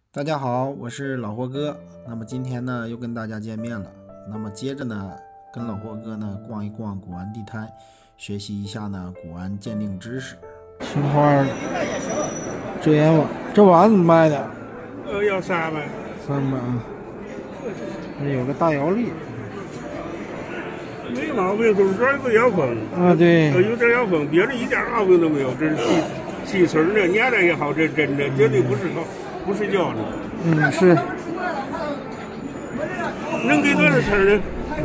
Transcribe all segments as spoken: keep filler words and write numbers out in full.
大家好，我是老霍哥。那么今天呢，又跟大家见面了。那么接着呢，跟老霍哥呢逛一逛古玩地摊，学习一下呢古玩鉴定知识。青花遮眼碗，这碗怎么卖的？ 呃，要三百。 三百啊。这有个大摇粒， 没毛病，就是这儿有个摇风。 啊，对， 有点摇风，别的一点毛病都没有。这是细细丝儿的，粘的也好，这真的绝对不是好。不是胶的， 嗯，是。 能给多少钱呢？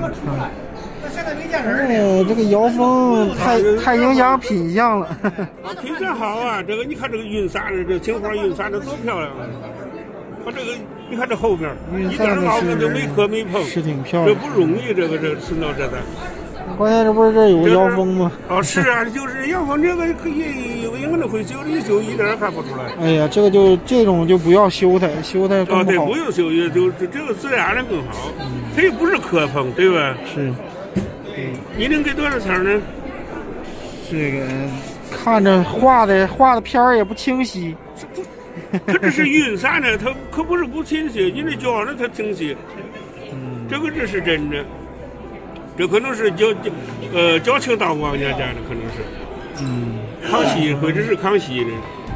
哎，这个摇风太太影响品相了。 品相好啊，这个你看这个云纱的，这青花云纱的多漂亮啊！它这个，你看这后边，一点毛病都没磕没碰， 是挺漂亮。 这不容易，这个这顺到这的。 关键这不是这有个摇风吗？ 哦，是啊，就是摇风这个可以有应该会修的，一修一点也看不出来。 哎呀，这个就这种就不要修它，修它更不好。 哦，对，不用修，也就这个自然的更好。它又不是磕碰，对吧？ 是。 嗯，你能给多少钱呢？ 这个看着画的画的片儿也不清晰。 它这是云纱呢，它可不是不清晰，你这胶呢它清晰。嗯，这个这是真的。这可能是交呃交清道光家家的，可能是， 嗯， 康熙或者是康熙的。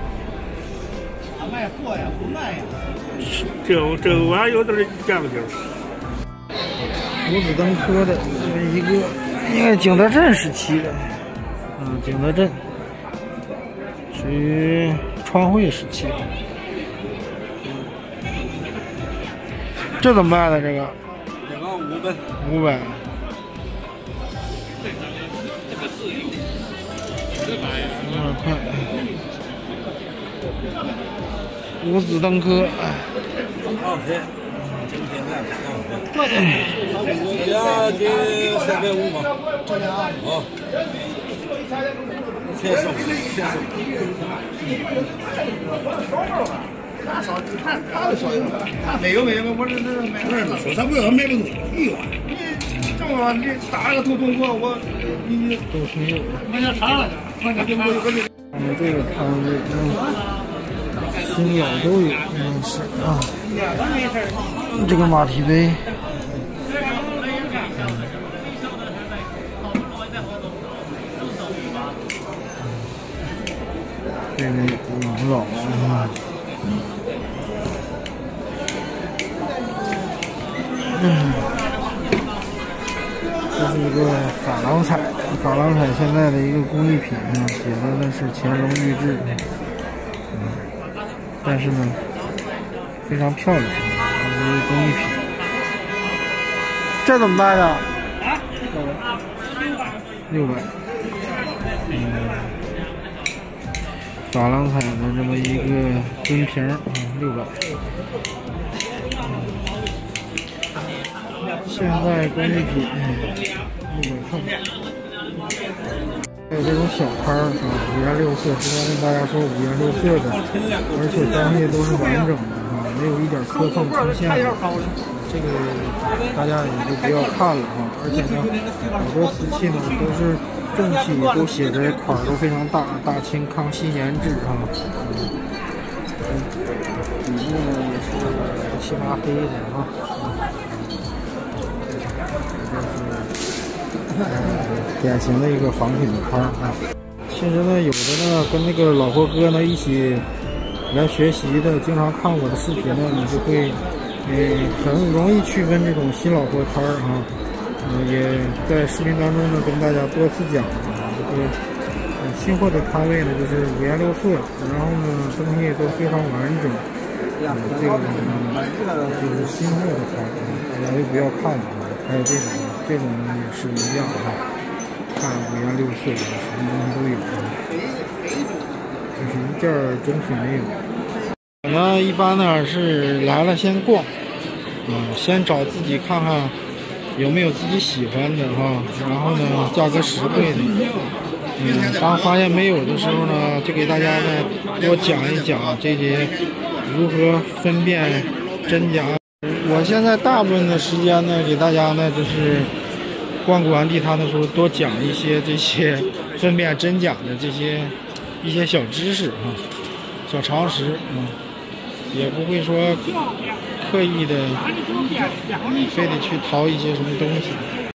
卖货呀，不卖呀。 这这玩意有点讲究。 五子登科的一个，应该景德镇时期的，嗯，景德镇，属于川会时期。这怎么卖的？这个？ 这个五百。 五百。多少块？五子登科。 好的，今天卖多少钱？这俩给三百五嘛。这俩啊。好。全收，全收。他少，他他的少，他没有没有，我这这买不是说他不要买不起，哎呦，你这么你打个头通过我，你你都挺有。 我要查了，我这我我这。 嗯，这个摊位，嗯，青鸟都有，嗯是啊。这个马蹄杯。这个王老啊。嗯，这是一个珐琅彩，珐琅彩现在的一个工艺品啊，写的那是乾隆御制，嗯，但是呢，非常漂亮，这是一个工艺品。这怎么卖的？啊，六百。嗯，珐琅彩的这么一个尊瓶啊，六百。现代工艺品，六百块。还有这种小摊儿啊，五颜六色。之前跟大家说五颜六色的，而且东西都是完整的啊，没有一点磕碰出现的。这个大家也就不要看了啊。而且呢，好多瓷器呢都是正器，都写着款都非常大，大清康熙研制啊。嗯，底部呢也是漆麻黑的啊。典型的一个仿品的摊啊。其实呢，有的呢跟那个老霍哥呢一起来学习的，经常看我的视频呢，你就会呃很容易区分这种新老货摊儿啊。呃，也在视频当中呢跟大家多次讲啊，这个呃新货的摊位呢就是五颜六色，然后呢东西都非常完整。呃，这个呢就是新货的摊儿，大家就不要看了啊。还有这种，这种呢也是一样哈，看五颜六色的，什么东西都有啊，就是一件整体没有。我呢一般呢是来了先逛，啊，先找自己看看有没有自己喜欢的哈，然后呢价格实惠的，嗯，当发现没有的时候呢，就给大家呢多讲一讲这些如何分辨真假。我现在大部分的时间呢，给大家呢就是逛古玩地摊的时候，多讲一些这些分辨真假的这些一些小知识啊，小常识啊。 也不会说刻意的非得去淘一些什么东西。